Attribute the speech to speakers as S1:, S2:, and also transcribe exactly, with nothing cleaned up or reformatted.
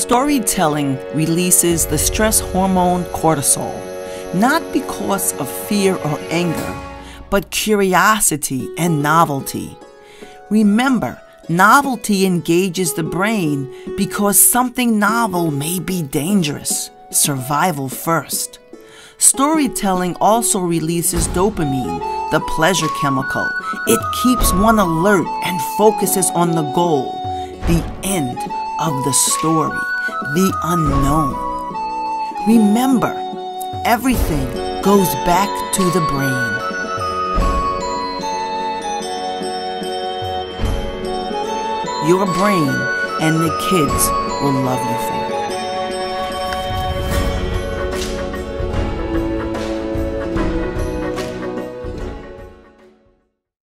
S1: Storytelling releases the stress hormone cortisol, not because of fear or anger, but curiosity and novelty. Remember, novelty engages the brain because something novel may be dangerous. Survival first. Storytelling also releases dopamine, the pleasure chemical. It keeps one alert and focuses on the goal, the end of the story, the unknown. Remember, everything goes back to the brain. Your brain and the kids will love you for it.